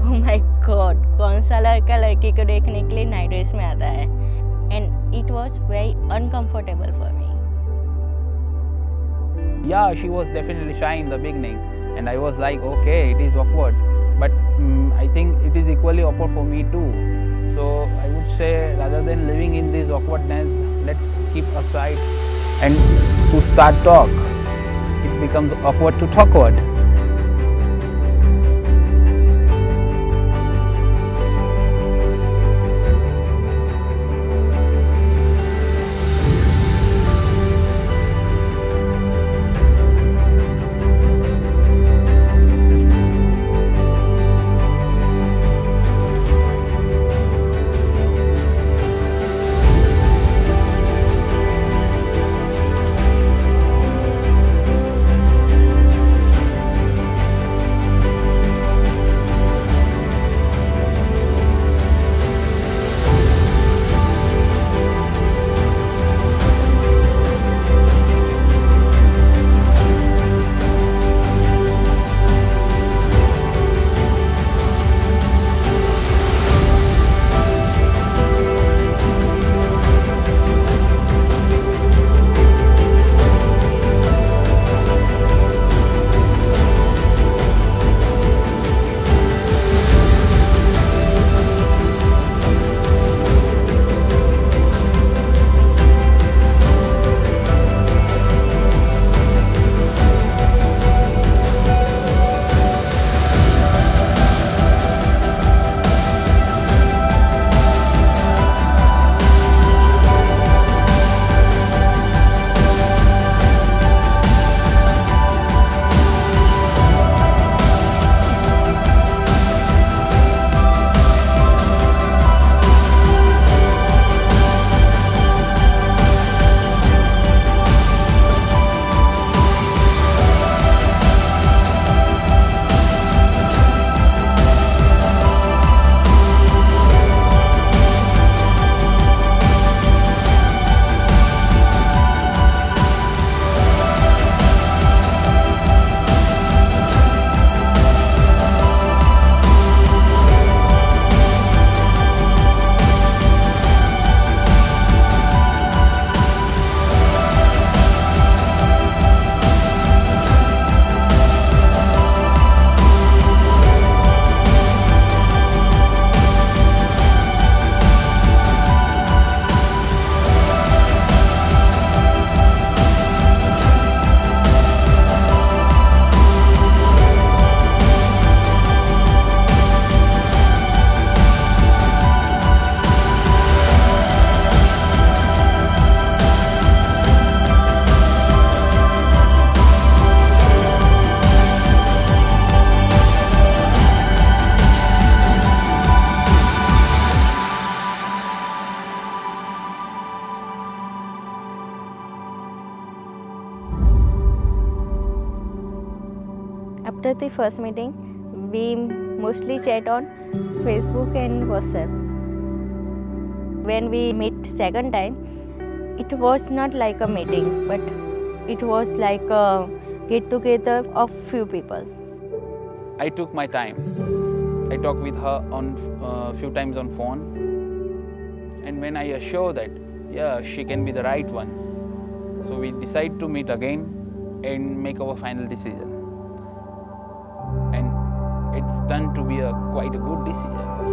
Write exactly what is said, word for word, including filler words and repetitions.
Oh my God, कौन सा लड़का लड़की को देखने के लिए नाइट ड्रेस में आता है? And it was very uncomfortable for me. Yeah, she was definitely shy in the beginning, and I was like, okay, it is awkward, but um, I think it is equally awkward for me too. So I would say, rather than living in this awkwardness, let's keep aside, and to start talk, it becomes awkward to talkward. After the first meeting, we mostly chat on Facebook and WhatsApp. When we meet second time, it was not like a meeting, but it was like a get-together of few people. I took my time. I talked with her on uh, few times on phone, and when I assure that, yeah, she can be the right one, so we decide to meet again and make our final decision. And it's turned to be a quite a good decision.